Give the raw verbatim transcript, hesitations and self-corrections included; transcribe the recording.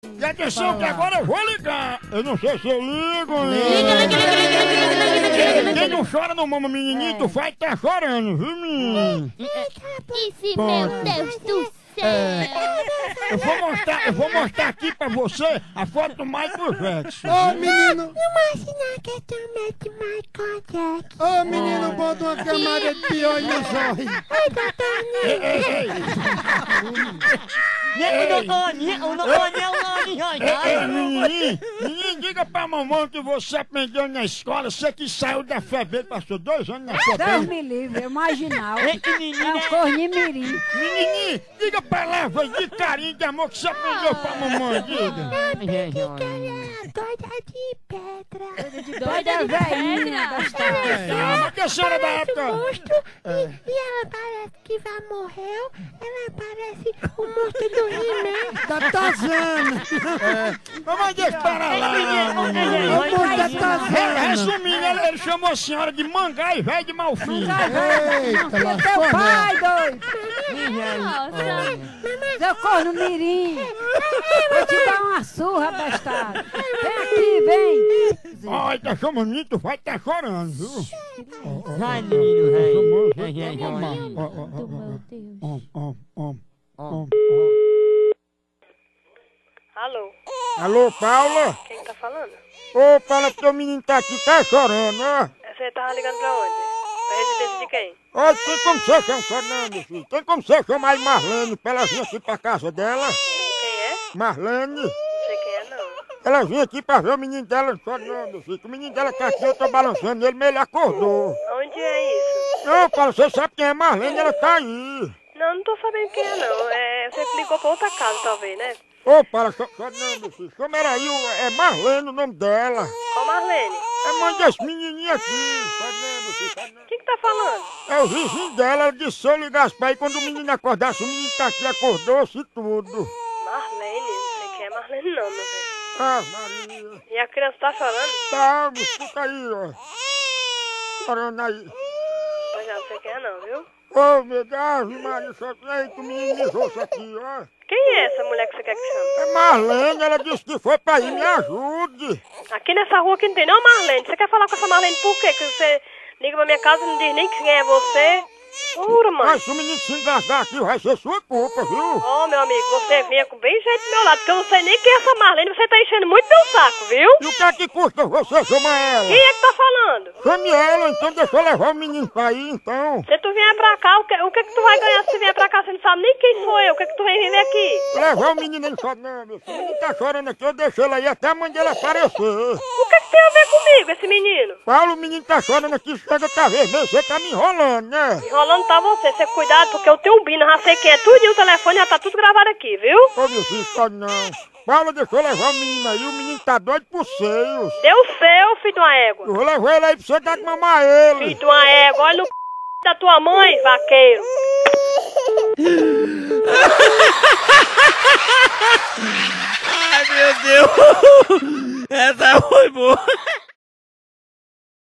E atenção que agora eu vou ligar. Eu não sei se eu ligo. Liga, liga, liga, liga, liga, liga, liga, liga. Quem não chora não mama menininho, tu vai tá chorando, viu, menino? Esse meu Deus do céu. Eu vou mostrar, eu vou mostrar aqui pra você a foto do Michael Jackson. Ô, menino! Imagina que eu tenho medo de Michael Jackson. Ô, menino, bota uma camada de piolho no zóio. Ai, doutor Ei, ei, ei. Ei, ei, menininho, menino, diga pra mamãe que você aprendeu na escola, você que saiu da F E B, passou dois anos na F E B. Deus me livre, é marginal. É um corninho mirim. Menininho, diga palavras de carinho, de amor que você aprendeu pra mamãe, diga. doida de pedra. Doida velhinha da Ah, mas que a senhora da época... Monstro, e, e ela parece que já morreu. Ela parece o monstro do He-Man. Tá Tarzana. Mamãe, deixa para lá, O monstro da Re- Tarzana. Resumindo, ele, ele chamou a senhora de mangá e velho de Malfim. Eita, Teu lascou, pai, doido. Nossa. Seu corno mirim. Vou te dar uma surra, bestado. Vem aqui, vem. Ai, tá chamando menino, tu vai tá chorando, viu? Ai, menino, ai. Ai, ai, Ó, ai. ó, ó, ó, Meu Deus. ó, ó, ó, ó, ó. Alô, Alô, Paula? quem tá falando? Ô, Paula, porque o menino tá aqui, tá chorando, ó. Você tava ligando pra onde? Pra residência de quem? Olha, tem como você chamar Fernando, filho? Tem como você chamar a Marlene pra ela vir aqui pra casa dela? Quem é? Marlene? Não sei quem é, não. Ela vinha aqui pra ver o menino dela chorando, filho. O menino dela tá aqui, eu tô balançando ele, mas ele acordou. Onde é isso? Não, Paula, você sabe quem é Marlene, ela tá aí. Não, não tô sabendo quem é, não. É, você ligou pra outra casa, talvez, né? Ô, Paula, Fernando, filho. Chama ela aí, o- é Marlene o nome dela. Qual Marlene? É mãe desse menininho aqui, Fernando, filho. Fernando. Quem que tá falando? É o vizinho dela, ela disse se eu ligasse pra aí, quando o menino acordasse, o menino tá aqui, acordou-se tudo. Marlene? Não sei quem é Marlene, não, meu velho. Ah, Maria. E a criança tá chorando? Tá, escuta aí, ó. Chorando aí. Pois já não sei quem é, não, viu? Ô, meu Deus, Maria, só aí que o menino mijou isso aqui, ó. Quem é essa mulher que você quer que chame? É Marlene, ela disse que foi pra ir, me ajude. Aqui nessa rua aqui não tem não Marlene. Você quer falar com essa Marlene por quê? Que você liga pra minha casa e não diz nem quem é você? Jura, mano. Mas se o menino se engasgar aqui, vai ser sua culpa, viu? Ô, meu amigo, você vinha com bem jeito do meu lado, porque eu não sei nem quem é essa Marlene, você tá enchendo muito meu saco, viu? E o que é que custa você chamar ela? Quem é que tá falando? Chame ela, então deixa eu levar o menino pra aí, então. Se tu vier pra cá, o que, o que que tu vai ganhar se vier pra cá? Você não sabe nem quem sou eu, o que que tu vem viver aqui? Levar o menino, ele só não, meu filho. O menino tá chorando aqui, eu deixo ele aí até a mãe dele aparecer. O que que tem a ver comigo, esse menino? Paulo, o menino tá chorando aqui, chega outra vez, você tá me enrolando, né? Enrolando tá você, você cuidado, porque eu tenho um bino, já sei quem é tudo e o telefone já tá tudo gravado aqui, viu? Ô, meu filho, só não. Paulo, deixa eu levar o menino aí, o menino tá doido por seios. Deu o seu, filho de uma égua. Eu vou levar ele aí pra você dar de mamar ele. Filho de uma égua, olha no c... da tua mãe, vaqueiro. Ai, meu Deus. Essa foi boa.